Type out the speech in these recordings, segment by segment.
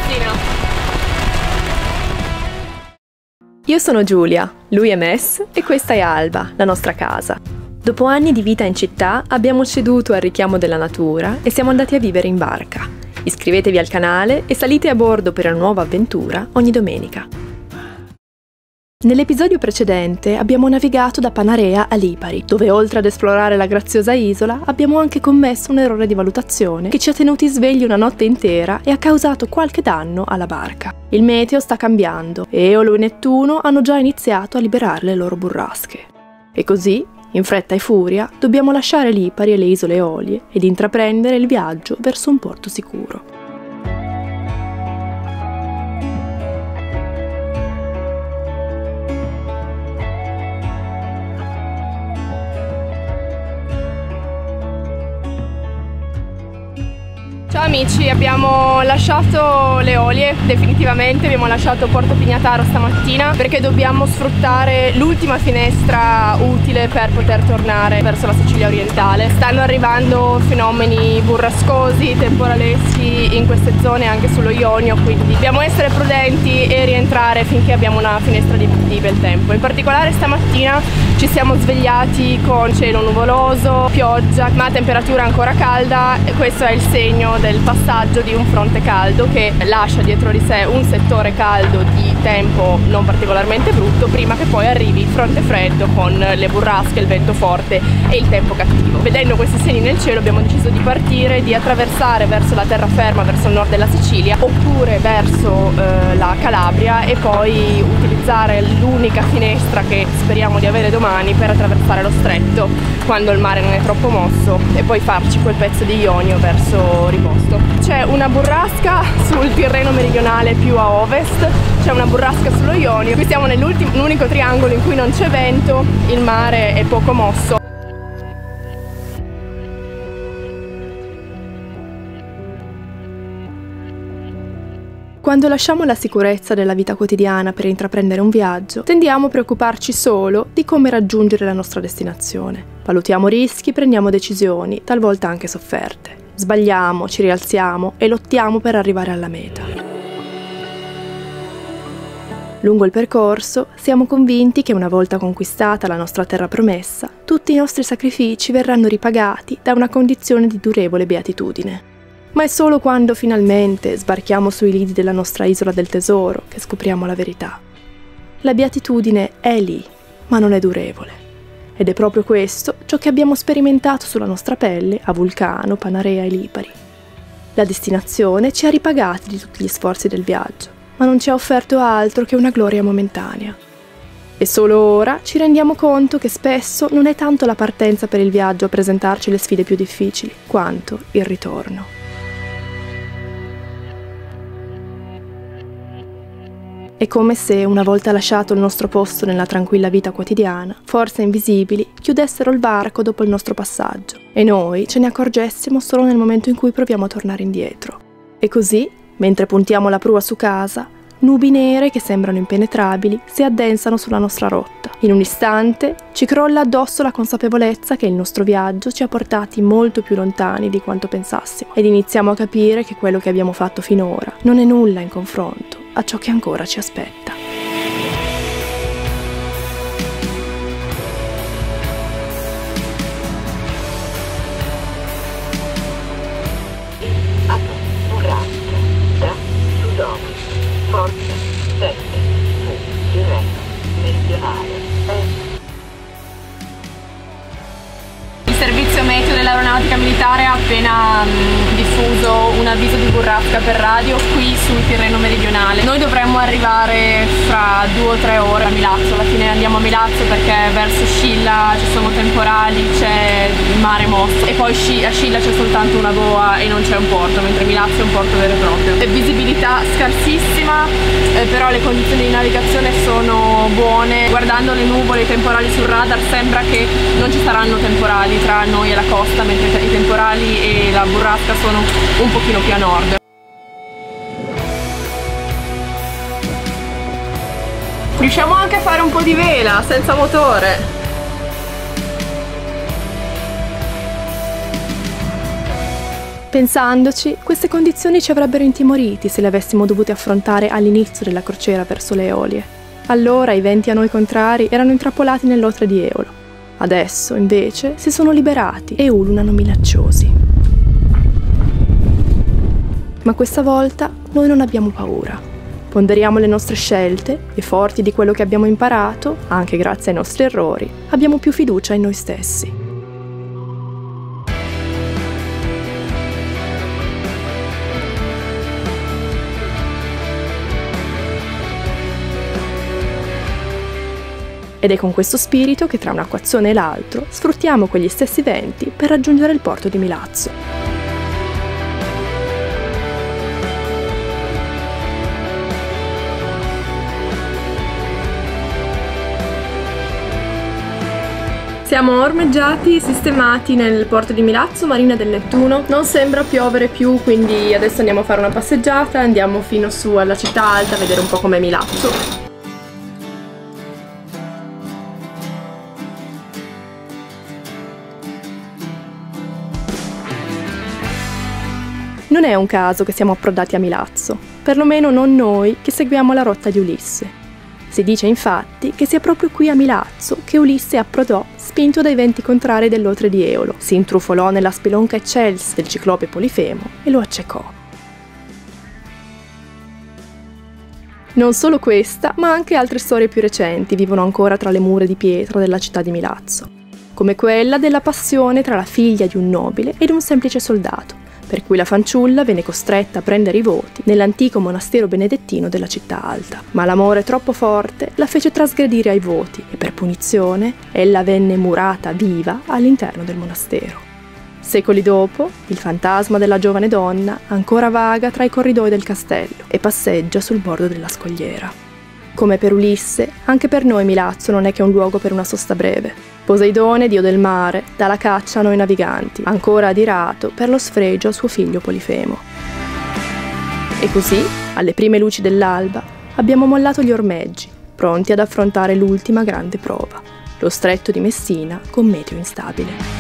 mattina. Io sono Giulia, lui è Mess e questa è Alba, la nostra casa. Dopo anni di vita in città abbiamo ceduto al richiamo della natura e siamo andati a vivere in barca. Iscrivetevi al canale e salite a bordo per una nuova avventura ogni domenica. Nell'episodio precedente abbiamo navigato da Panarea a Lipari, dove oltre ad esplorare la graziosa isola abbiamo anche commesso un errore di valutazione che ci ha tenuti svegli una notte intera e ha causato qualche danno alla barca. Il meteo sta cambiando e Eolo e Nettuno hanno già iniziato a liberare le loro burrasche. E così, in fretta e furia, dobbiamo lasciare Lipari e le isole Eolie ed intraprendere il viaggio verso un porto sicuro. Ciao amici, abbiamo lasciato le Eolie, definitivamente abbiamo lasciato Porto Pignataro stamattina perché dobbiamo sfruttare l'ultima finestra utile per poter tornare verso la Sicilia orientale. Stanno arrivando fenomeni burrascosi, temporaleschi in queste zone anche sullo Ionio, quindi dobbiamo essere prudenti e rientrare finché abbiamo una finestra di bel tempo. In particolare stamattina ci siamo svegliati con cielo nuvoloso, pioggia, ma temperatura ancora calda e questo è il segno del passaggio di un fronte caldo che lascia dietro di sé un settore caldo di tempo non particolarmente brutto prima che poi arrivi il fronte freddo con le burrasche, il vento forte e il tempo cattivo. Vedendo questi segni nel cielo abbiamo deciso di partire, di attraversare verso la terraferma, verso il nord della Sicilia oppure verso la Calabria e poi utilizzare l'unica finestra che speriamo di avere domani per attraversare lo stretto quando il mare non è troppo mosso e poi farci quel pezzo di Ionio verso riposto. C'è una burrasca sul Tirreno meridionale più a ovest, c'è una burrasca sullo Ionio. Qui siamo nell'unico triangolo in cui non c'è vento, il mare è poco mosso. Quando lasciamo la sicurezza della vita quotidiana per intraprendere un viaggio, tendiamo a preoccuparci solo di come raggiungere la nostra destinazione. Valutiamo rischi, prendiamo decisioni, talvolta anche sofferte. Sbagliamo, ci rialziamo e lottiamo per arrivare alla meta. Lungo il percorso siamo convinti che una volta conquistata la nostra terra promessa, tutti i nostri sacrifici verranno ripagati da una condizione di durevole beatitudine. Ma è solo quando finalmente sbarchiamo sui lidi della nostra isola del tesoro che scopriamo la verità. La beatitudine è lì, ma non è durevole. Ed è proprio questo ciò che abbiamo sperimentato sulla nostra pelle a Vulcano, Panarea e Lipari. La destinazione ci ha ripagati di tutti gli sforzi del viaggio, ma non ci ha offerto altro che una gloria momentanea. E solo ora ci rendiamo conto che spesso non è tanto la partenza per il viaggio a presentarci le sfide più difficili, quanto il ritorno. È come se, una volta lasciato il nostro posto nella tranquilla vita quotidiana, forze invisibili chiudessero il varco dopo il nostro passaggio e noi ce ne accorgessimo solo nel momento in cui proviamo a tornare indietro. E così, mentre puntiamo la prua su casa, nubi nere che sembrano impenetrabili si addensano sulla nostra rotta. In un istante ci crolla addosso la consapevolezza che il nostro viaggio ci ha portati molto più lontani di quanto pensassimo ed iniziamo a capire che quello che abbiamo fatto finora non è nulla in confronto a ciò che ancora ci aspetta. Burrasca da sud-ovest, forza 7 sul Tirreno meridionale. Il servizio meteo dell'aeronautica militare ha appena diffuso un avviso di burrasca per radio qui sul Tirreno meridionale. Noi dovremmo arrivare fra 2 o 3 ore a Milazzo, alla fine andiamo a Milazzo perché verso Scilla ci sono temporali, c'è il mare mosso e poi a Scilla c'è soltanto una boa e non c'è un porto, mentre Milazzo è un porto vero e proprio. Visibilità scarsissima, però le condizioni di navigazione sono buone. Guardando le nuvole e i temporali sul radar sembra che non ci saranno temporali tra noi e la costa, mentre i temporali e la burrasca sono un pochino più a nord. Riusciamo anche a fare un po' di vela senza motore. Pensandoci, queste condizioni ci avrebbero intimoriti se le avessimo dovute affrontare all'inizio della crociera verso le Eolie. Allora i venti a noi contrari erano intrappolati nell'Otre di Eolo. Adesso, invece, si sono liberati e ululano minacciosi. Ma questa volta noi non abbiamo paura. Ponderiamo le nostre scelte e, forti di quello che abbiamo imparato, anche grazie ai nostri errori, abbiamo più fiducia in noi stessi. Ed è con questo spirito che tra un acquazzone e l'altro sfruttiamo quegli stessi venti per raggiungere il porto di Milazzo. Siamo ormeggiati, sistemati nel porto di Milazzo, Marina del Nettuno. Non sembra piovere più, quindi adesso andiamo a fare una passeggiata, andiamo fino su alla città alta a vedere un po' com'è Milazzo. Non è un caso che siamo approdati a Milazzo, perlomeno non noi che seguiamo la rotta di Ulisse. Si dice infatti che sia proprio qui a Milazzo che Ulisse approdò spinto dai venti contrari dell'Otre di Eolo, si intrufolò nella spelonca eccelsa del ciclope Polifemo e lo accecò. Non solo questa, ma anche altre storie più recenti vivono ancora tra le mura di pietra della città di Milazzo, come quella della passione tra la figlia di un nobile ed un semplice soldato, per cui la fanciulla venne costretta a prendere i voti nell'antico monastero benedettino della città alta. Ma l'amore troppo forte la fece trasgredire ai voti e per punizione ella venne murata viva all'interno del monastero. Secoli dopo, il fantasma della giovane donna ancora vaga tra i corridoi del castello e passeggia sul bordo della scogliera. Come per Ulisse, anche per noi Milazzo non è che un luogo per una sosta breve. Poseidone, dio del mare, dà la caccia a noi naviganti, ancora adirato per lo sfregio a suo figlio Polifemo. E così, alle prime luci dell'alba, abbiamo mollato gli ormeggi, pronti ad affrontare l'ultima grande prova, lo stretto di Messina con meteo instabile.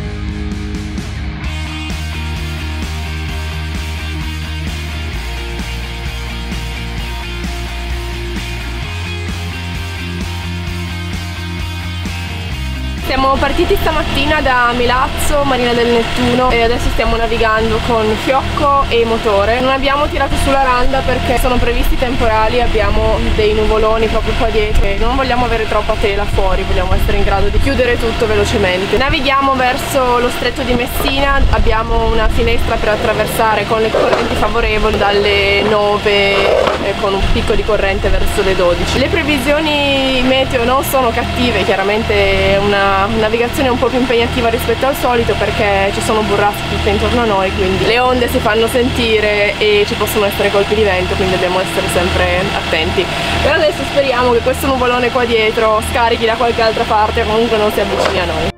Siamo partiti stamattina da Milazzo, Marina del Nettuno, e adesso stiamo navigando con fiocco e motore. Non abbiamo tirato sulla randa perché sono previsti temporali, abbiamo dei nuvoloni proprio qua dietro e non vogliamo avere troppa tela fuori, vogliamo essere in grado di chiudere tutto velocemente. Navighiamo verso lo stretto di Messina, abbiamo una finestra per attraversare con le correnti favorevoli dalle 9 con un picco di corrente verso le 12. Le previsioni meteo non sono cattive, chiaramente è una navigazione un po' più impegnativa rispetto al solito perché ci sono burrasche tutte intorno a noi, quindi le onde si fanno sentire e ci possono essere colpi di vento, quindi dobbiamo essere sempre attenti. Per adesso speriamo che questo nuvolone qua dietro scarichi da qualche altra parte o comunque non si avvicini a noi.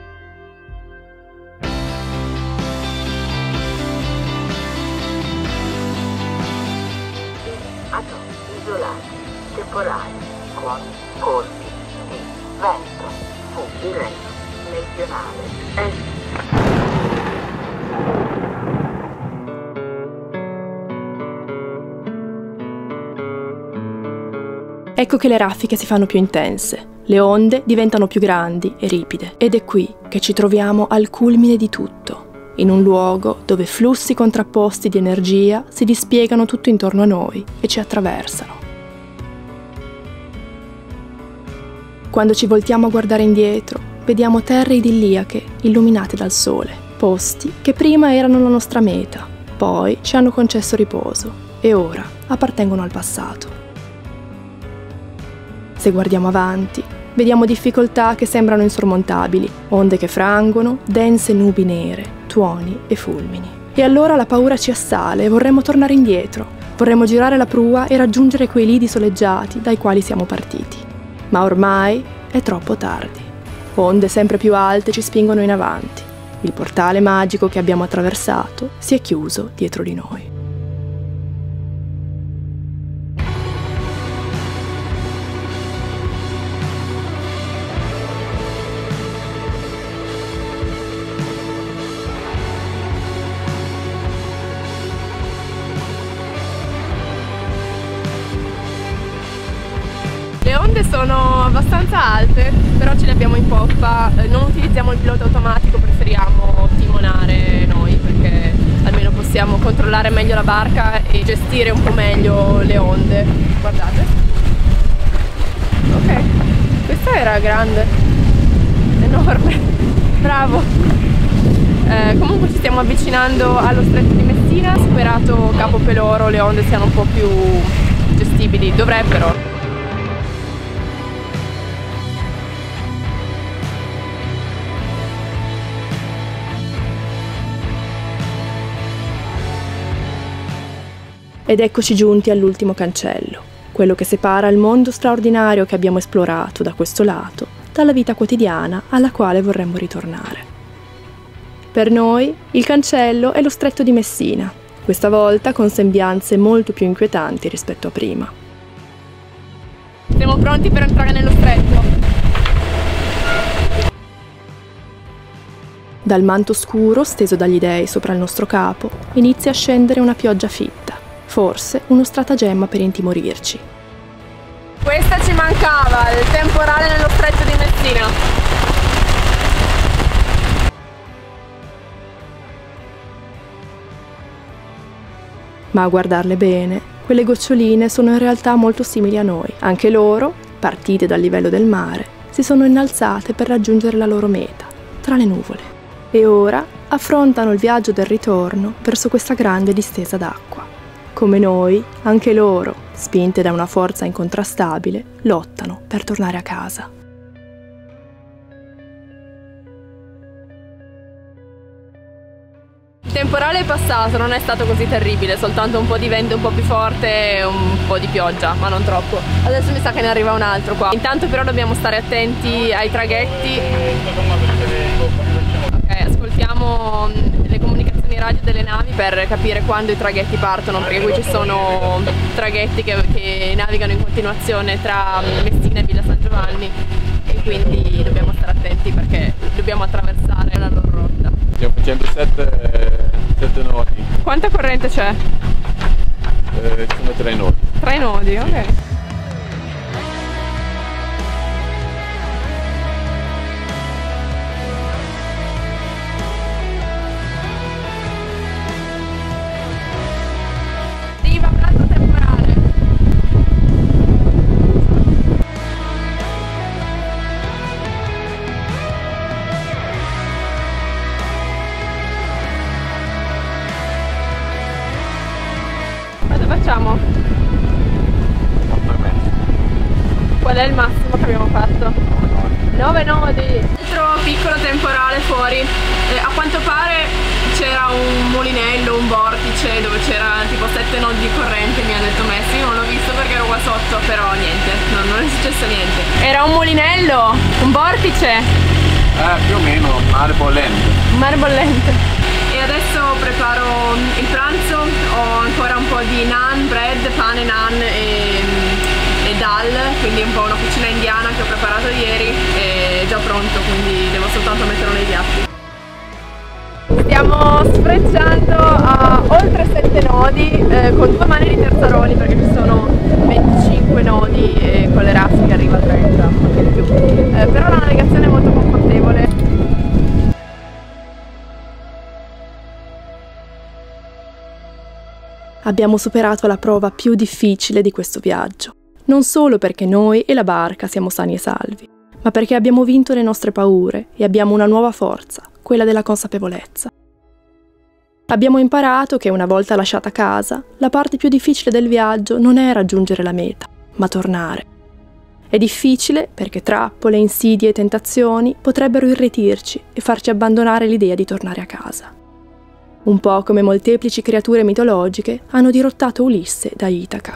Isolati, temporali, con colpi di vento. Diretto, meridionale, est. Ecco che le raffiche si fanno più intense, le onde diventano più grandi e ripide, ed è qui che ci troviamo al culmine di tutto, in un luogo dove flussi contrapposti di energia si dispiegano tutto intorno a noi e ci attraversano. Quando ci voltiamo a guardare indietro, vediamo terre idilliache illuminate dal sole, posti che prima erano la nostra meta, poi ci hanno concesso riposo e ora appartengono al passato. Se guardiamo avanti, vediamo difficoltà che sembrano insormontabili, onde che frangono, dense nubi nere, tuoni e fulmini. E allora la paura ci assale e vorremmo tornare indietro, vorremmo girare la prua e raggiungere quei lidi soleggiati dai quali siamo partiti. Ma ormai è troppo tardi. Onde sempre più alte ci spingono in avanti. Il portale magico che abbiamo attraversato si è chiuso dietro di noi. onde sono abbastanza alte, però ce le abbiamo in poppa, non utilizziamo il pilota automatico, preferiamo timonare noi perché almeno possiamo controllare meglio la barca e gestire un po' meglio le onde. Guardate. Ok, questa era grande, enorme, bravo. Comunque ci stiamo avvicinando allo stretto di Messina, superato Capo Peloro le onde siano un po' più gestibili, dovrebbero. Ed eccoci giunti all'ultimo cancello, quello che separa il mondo straordinario che abbiamo esplorato da questo lato dalla vita quotidiana alla quale vorremmo ritornare. Per noi il cancello è lo stretto di Messina, questa volta con sembianze molto più inquietanti rispetto a prima. Siamo pronti per entrare nello stretto. Dal manto scuro steso dagli dei sopra il nostro capo inizia a scendere una pioggia fitta, forse uno stratagemma per intimorirci. Questa ci mancava, il temporale nello stretto di Messina. Ma a guardarle bene, quelle goccioline sono in realtà molto simili a noi. Anche loro, partite dal livello del mare, si sono innalzate per raggiungere la loro meta, tra le nuvole. E ora affrontano il viaggio del ritorno verso questa grande distesa d'acqua. Come noi, anche loro, spinte da una forza incontrastabile, lottano per tornare a casa. Il temporale è passato, non è stato così terribile, soltanto un po' di vento un po' più forte e un po' di pioggia, ma non troppo. Adesso mi sa che ne arriva un altro qua. Intanto però dobbiamo stare attenti ai traghetti. Ok, ascoltiamo le comunicazioni radio delle navi per capire quando i traghetti partono, perché qui ci sono traghetti che navigano in continuazione tra Messina e Villa San Giovanni e quindi dobbiamo stare attenti perché dobbiamo attraversare la loro rotta. Stiamo facendo 7 nodi. Quanta corrente c'è? Ci sono 3 nodi. 3 nodi, ok. Arriva un altro temporale. Cosa facciamo? Qual è il massimo che abbiamo fatto? 9 nodi! Altro piccolo temporale fuori. A quanto pare c'era un mulinello, un vortice dove c'era tipo 7 nodi di corrente, mi ha detto Messi. Io non l'ho visto perché ero qua sotto, però niente, non è successo niente. Era un mulinello? Un vortice? Più o meno, mare bollente. Un mare bollente. E adesso preparo il pranzo, ho ancora un po' di naan, bread, pane, naan e dal, quindi un po' una cucina indiana che ho preparato ieri, è già pronto, quindi devo soltanto metterlo nei piatti. Stiamo sfrecciando a oltre 7 nodi con 2 mani di terzaroli perché ci sono 25 nodi e con le raffiche arriva a 30, anche di più. Però la navigazione è molto confortevole. Abbiamo superato la prova più difficile di questo viaggio, non solo perché noi e la barca siamo sani e salvi, ma perché abbiamo vinto le nostre paure e abbiamo una nuova forza, quella della consapevolezza. Abbiamo imparato che una volta lasciata casa, la parte più difficile del viaggio non è raggiungere la meta, ma tornare. È difficile perché trappole, insidie e tentazioni potrebbero irretirci e farci abbandonare l'idea di tornare a casa. Un po' come molteplici creature mitologiche hanno dirottato Ulisse da Itaca.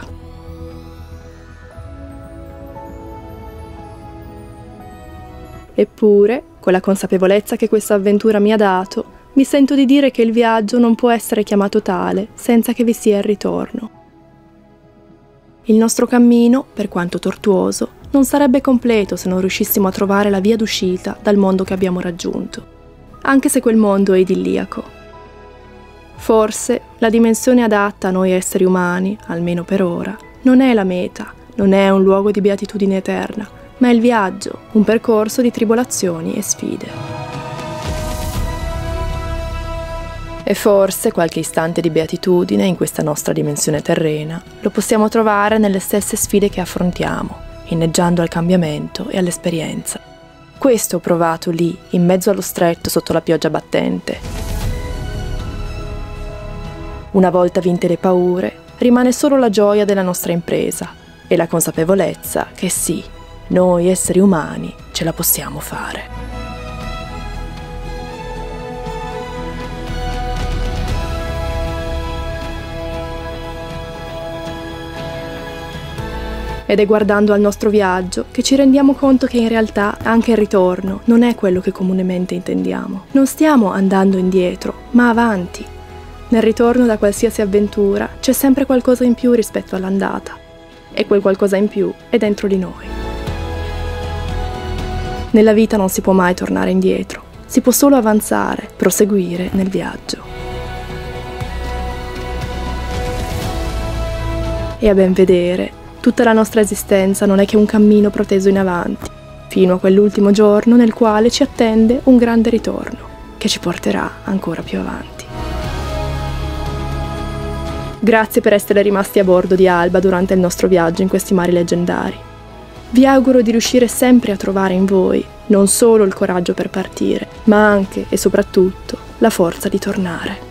Eppure, con la consapevolezza che questa avventura mi ha dato, mi sento di dire che il viaggio non può essere chiamato tale senza che vi sia il ritorno. Il nostro cammino, per quanto tortuoso, non sarebbe completo se non riuscissimo a trovare la via d'uscita dal mondo che abbiamo raggiunto, anche se quel mondo è idilliaco. Forse la dimensione adatta a noi esseri umani, almeno per ora, non è la meta, non è un luogo di beatitudine eterna, ma è il viaggio, un percorso di tribolazioni e sfide. E forse qualche istante di beatitudine in questa nostra dimensione terrena lo possiamo trovare nelle stesse sfide che affrontiamo, inneggiando al cambiamento e all'esperienza. Questo ho provato lì, in mezzo allo stretto sotto la pioggia battente. Una volta vinte le paure, rimane solo la gioia della nostra impresa e la consapevolezza che sì, noi esseri umani ce la possiamo fare. Ed è guardando al nostro viaggio che ci rendiamo conto che in realtà anche il ritorno non è quello che comunemente intendiamo. Non stiamo andando indietro, ma avanti. Nel ritorno da qualsiasi avventura c'è sempre qualcosa in più rispetto all'andata. E quel qualcosa in più è dentro di noi. Nella vita non si può mai tornare indietro, si può solo avanzare, proseguire nel viaggio. E a ben vedere, tutta la nostra esistenza non è che un cammino proteso in avanti, fino a quell'ultimo giorno nel quale ci attende un grande ritorno, che ci porterà ancora più avanti. Grazie per essere rimasti a bordo di Alba durante il nostro viaggio in questi mari leggendari. Vi auguro di riuscire sempre a trovare in voi non solo il coraggio per partire, ma anche e soprattutto la forza di tornare.